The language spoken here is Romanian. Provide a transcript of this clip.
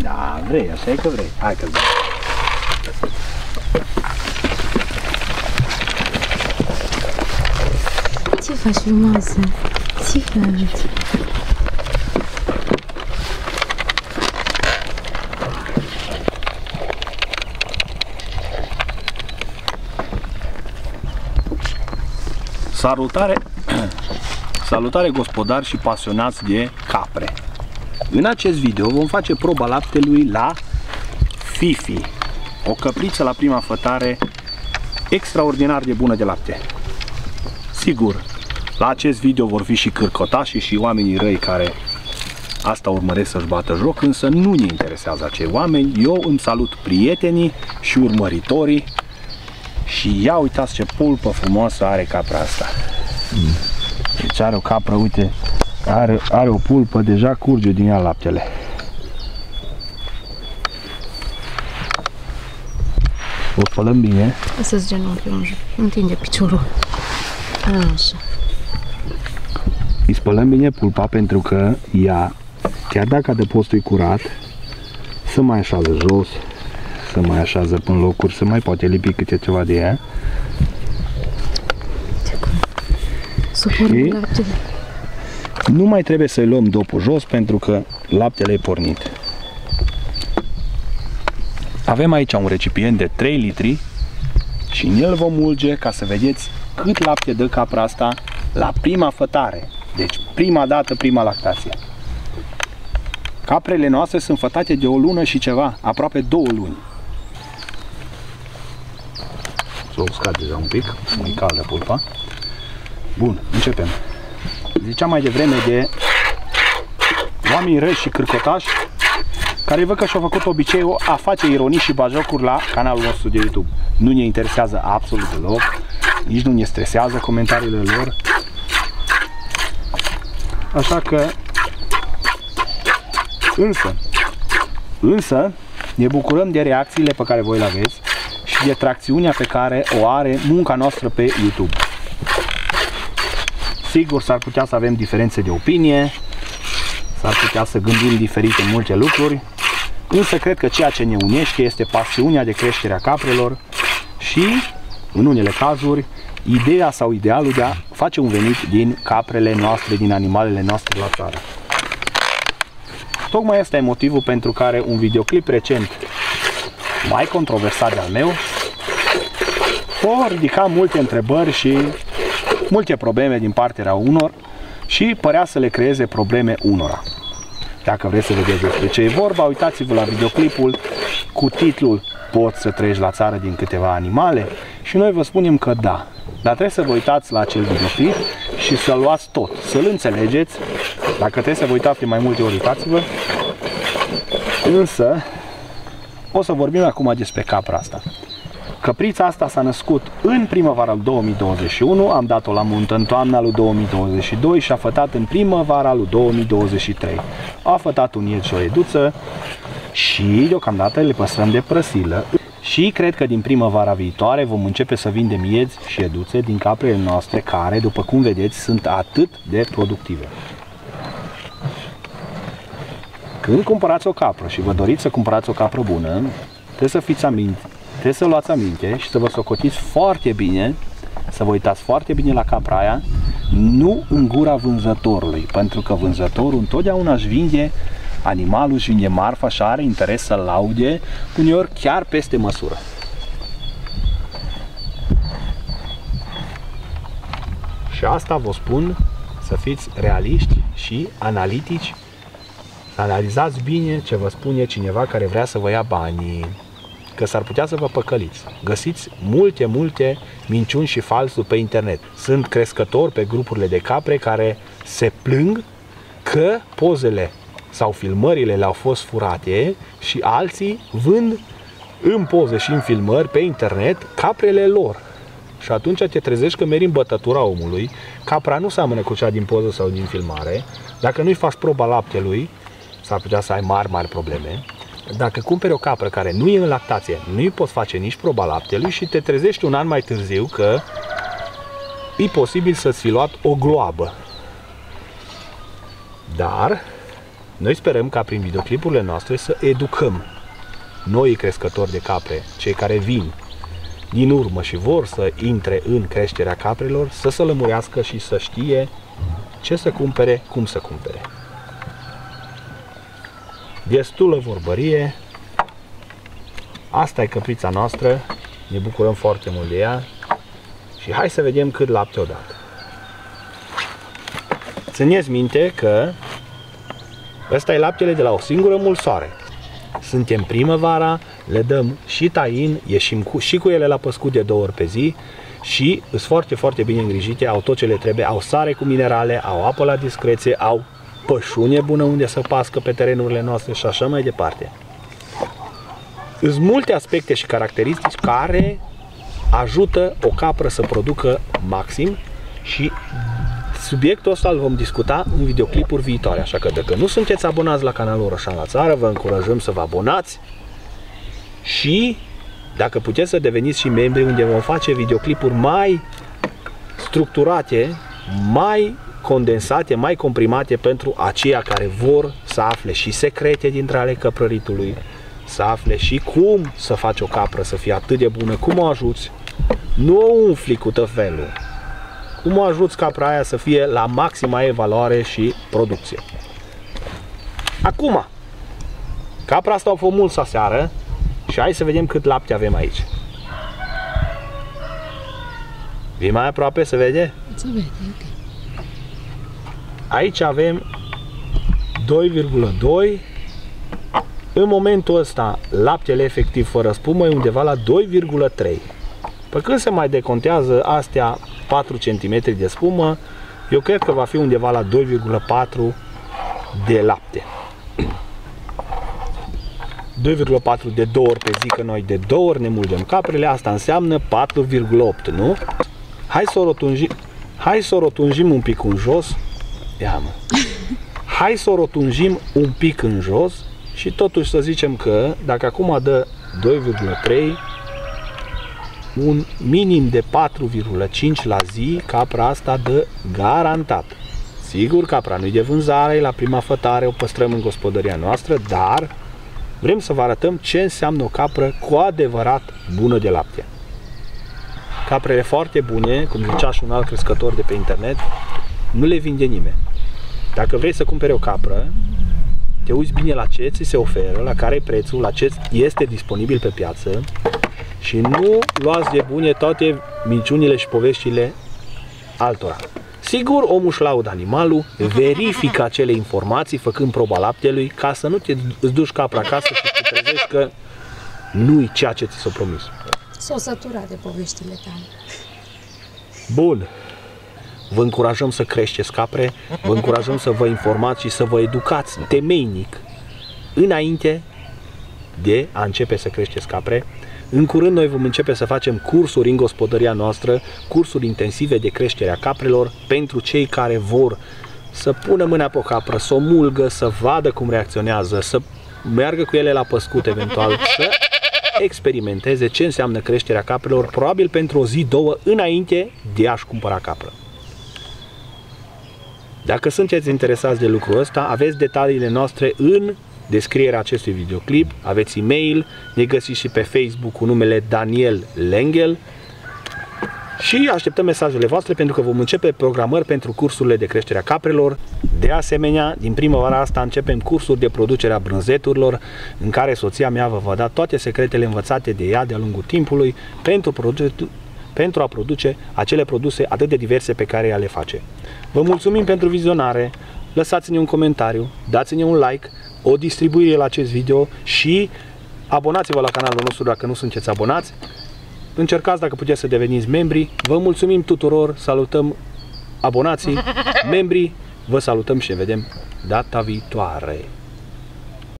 Da, vrei, așa e că vrei. Hai că-ți dau. Ce faci frumoasă? Ce faci? Salutare gospodari și pasionați de capre. În acest video vom face proba laptelui la Fifi, o căpriță la prima fătare extraordinar de bună de lapte. Sigur, la acest video vor fi și cârcotașii și oamenii răi care asta urmăresc să-și bată joc, însă nu ne interesează acei oameni. Eu îmi salut prietenii și urmăritorii și ia uitați ce pulpă frumoasă are capra asta. Deci are o capră, uite, are o pulpă, deja curge din ea laptele. O spălăm bine. Să-ți genunchi, întinde piciorul. Așa. Îi spălăm bine pulpa pentru că ea, chiar dacă adăpostul e curat, se mai așează jos, se mai așează până locuri, se mai poate lipi câte ceva de ea. Și nu mai trebuie să-i luăm dopul jos pentru că laptele e pornit. Avem aici un recipient de 3 litri și în el vom mulge ca să vedeți cât lapte dă capra asta la prima fătare. Deci prima dată, prima lactație. Caprele noastre sunt fătate de o lună și ceva, aproape 2 luni. S-o uscat deja un pic, mai caldă pulpa. Bun, începem. Ziceam mai devreme de oameni răi și cârcotași care văd că și-au făcut obiceiul a face ironii și bajocuri la canalul nostru de YouTube. Nu ne interesează absolut deloc, nici nu ne stresează comentariile lor. Așa că însă ne bucurăm de reacțiile pe care voi le aveți și de tracțiunea pe care o are munca noastră pe YouTube. Sigur, s-ar putea să avem diferențe de opinie, s-ar putea să gândim diferit în multe lucruri, însă cred că ceea ce ne unește este pasiunea de creștere a caprelor și, în unele cazuri, ideea sau idealul de a face un venit din caprele noastre, din animalele noastre la țară. Tocmai ăsta e motivul pentru care un videoclip recent, mai controversat de-al meu, a ridicat multe întrebări și multe probleme din partea unor și părea să le creeze probleme unora. Dacă vreți să vedeți despre ce e vorba, uitați-vă la videoclipul cu titlul Poți să treci la țară din câteva animale? Și noi vă spunem că da. Dar trebuie să vă uitați la acel videoclip și să luați tot, să-l înțelegeți. Dacă trebuie să vă uitați de mai multe ori, uitați-vă. Însă, o să vorbim acum despre capra asta. Căprița asta s-a născut în primăvara lui 2021, am dat-o la muntă în toamna lui 2022 și a fătat în primăvara lui 2023. A fătat un ied și o eduță și deocamdată le păstrăm de prăsilă. Și cred că din primăvara viitoare vom începe să vindem iedzi și eduțe din caprele noastre care, după cum vedeți, sunt atât de productive. Când cumpărați o capră și vă doriți să cumpărați o capră bună, trebuie să luați aminte și să vă socotiți foarte bine, să vă uitați foarte bine la capra aia, nu în gura vânzătorului, pentru că vânzătorul întotdeauna își vinde animalul, își vinde marfa și are interes să-l laude, uneori chiar peste măsură. Și asta vă spun, să fiți realiști și analitici, să analizați bine ce vă spune cineva care vrea să vă ia banii. Că s-ar putea să vă păcăliți. Găsiți multe minciuni și falsuri pe internet. Sunt crescători pe grupurile de capre care se plâng că pozele sau filmările le-au fost furate și alții vând în poze și în filmări pe internet caprele lor. Și atunci te trezești că mergi în bătătura omului, capra nu seamănă cu cea din poză sau din filmare. Dacă nu-i faci proba laptelui, s-ar putea să ai mari probleme. Dacă cumperi o capră care nu e în lactație, nu-i poți face nici proba laptelui și te trezești un an mai târziu că e posibil să-ți fi luat o gloabă. Dar Noi sperăm ca prin videoclipurile noastre să educăm noi crescători de capre, cei care vin din urmă și vor să intre în creșterea caprelor, să se lămurească și să știe ce să cumpere, cum să cumpere. Destulă vorbărie. Asta e căprița noastră. Ne bucurăm foarte mult de ea. Și hai să vedem cât lapte o dat. Țineți minte că ăsta e laptele de la o singură mulsoare. Suntem primăvara, le dăm și tain, ieșim și cu ele la păscut de 2 ori pe zi și sunt foarte, foarte bine îngrijite, au tot ce le trebuie, au sare cu minerale, au apă la discreție, au pășune bună unde să pască pe terenurile noastre și așa mai departe. Sunt multe aspecte și caracteristici care ajută o capră să producă maxim și subiectul ăsta îl vom discuta în videoclipuri viitoare, așa că dacă nu sunteți abonați la canalul Orășan la Țară, vă încurajăm să vă abonați și dacă puteți să deveniți și membri unde vom face videoclipuri mai structurate, mai condensate, mai comprimate pentru aceia care vor să afle și secrete dintre ale căprăritului, să afle și cum să faci o capră să fie atât de bună, cum o ajuți, nu o umfli cu tot felul, cum o ajuți capra aia să fie la maxima ei valoare și producție. Acum, capra asta a fost mult aseară și hai să vedem cât lapte avem aici. Vii mai aproape să vede? Se vede, ok. Aici avem 2,2. În momentul ăsta, laptele efectiv fără spumă e undeva la 2,3. Pe când se mai decontează astea 4 cm de spumă, eu cred că va fi undeva la 2,4 de lapte. 2,4 de 2 ori pe zi, că noi de 2 ori ne mulgem caprele, asta înseamnă 4,8, nu? Hai să o rotunjim un pic în jos. Ia mă. Hai să o rotunjim un pic în jos și totuși să zicem că dacă acum dă 2,3, un minim de 4,5 la zi, capra asta dă garantat. Sigur, capra nu-i de vânzare, la prima fătare o păstrăm în gospodăria noastră, dar vrem să vă arătăm ce înseamnă o capră cu adevărat bună de lapte. Caprele foarte bune, cum zicea și un alt crescător de pe internet, nu le vinde nimeni. Dacă vrei să cumperi o capră, te uiți bine la ce ți se oferă, la care e prețul, la ce este disponibil pe piață și nu luați de bune toate minciunile și poveștile altora. Sigur, omul își laudă animalul, verifică acele informații făcând proba laptelui ca să nu îți duci capra acasă și te trezești că nu-i ceea ce ți s-a promis. S-o sătura de poveștile tale. Bun. Vă încurajăm să creșteți capre, vă încurajăm să vă informați și să vă educați temeinic înainte de a începe să creșteți capre. În curând noi vom începe să facem cursuri în gospodăria noastră, cursuri intensive de creștere a caprelor pentru cei care vor să pună mâna pe o capră, să o mulgă, să vadă cum reacționează, să meargă cu ele la păscut eventual, să experimenteze ce înseamnă creșterea caprelor, probabil pentru o zi, două, înainte de a-și cumpăra capră. Dacă sunteți interesați de lucrul ăsta, aveți detaliile noastre în descrierea acestui videoclip, aveți e-mail, ne găsiți și pe Facebook cu numele Daniel Lengel și așteptăm mesajele voastre pentru că vom începe programări pentru cursurile de creștere a caprelor. De asemenea, din primăvara asta începem cursuri de producere a brânzeturilor în care soția mea vă va da toate secretele învățate de ea de-a lungul timpului pentru a produce acele produse atât de diverse pe care ea le face. Vă mulțumim pentru vizionare, lăsați-ne un comentariu, dați-ne un like, o distribuire la acest video și abonați-vă la canalul nostru dacă nu sunteți abonați. Încercați dacă puteți să deveniți membri. Vă mulțumim tuturor, salutăm abonații, membrii, vă salutăm și ne vedem data viitoare.